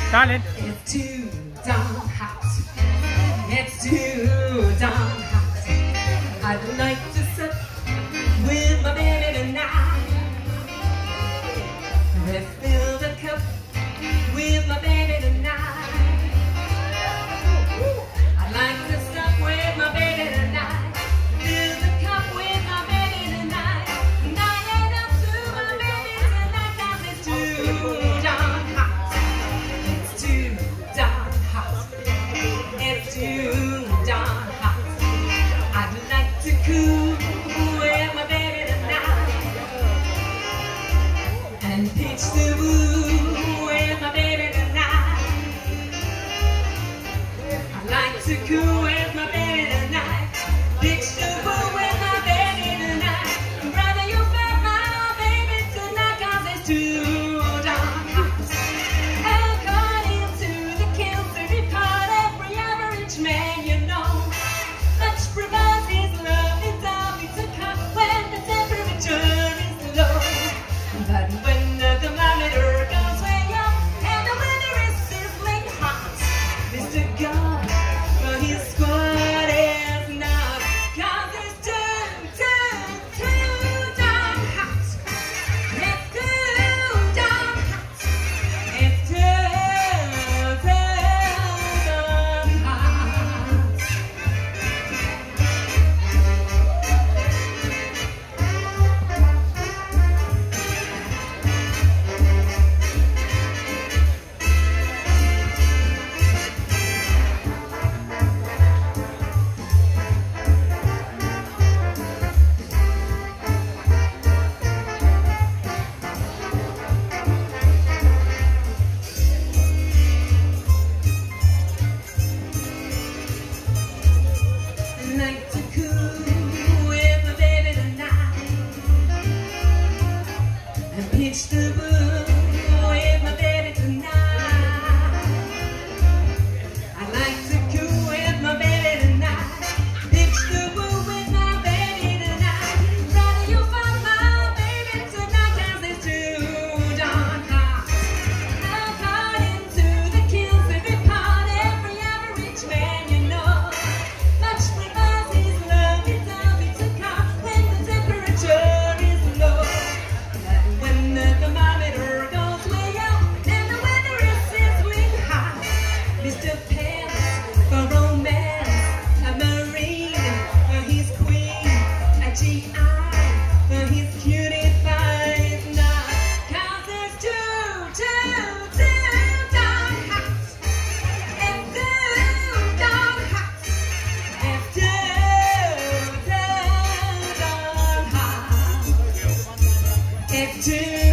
Darling. It's too darn hot. It's too darn hot. I'd like to sit with my baby tonight. Refill the cup with my baby tonight. I'd like to stop with my baby tonight. Fill the cup with my baby tonight. And I head up to my baby tonight, 'cause it's too darn hot. It's too darn hot. It's too darn hot. I'd like to cool with my baby tonight and pitch the woo with my baby tonight. I'd like to cool with my baby tonight, pitch the woo with my baby tonight. Brother, you got my baby tonight, 'cause it's too darn hot. According to the Kinsey report, every average man you know much prefers his love is all he took up when the temperature is low. But when the thermometer goes way up and the weather is sizzling hot, Mr. God, for his squad is not, 'cause it's too darn hot. It's too darn hot. It's too darn hot. Like to cool with my baby tonight and pitch the boo with my baby tonight. I like to cool with my baby tonight, pitch the boo with my baby tonight. Brother, you find my baby tonight, 'cause it's too darn hot. According to the Kinsey report, every average man you know much prefers his love is all he took off when the temperature is low. But when the thermometer goes way up and the weather is sizzling hot, Mr. Pants for romance, a Marine for his queen, a GI for his cutie pie knot. 'Cause it's too darn hot. It's too darn hot. It's too darn hot. It's too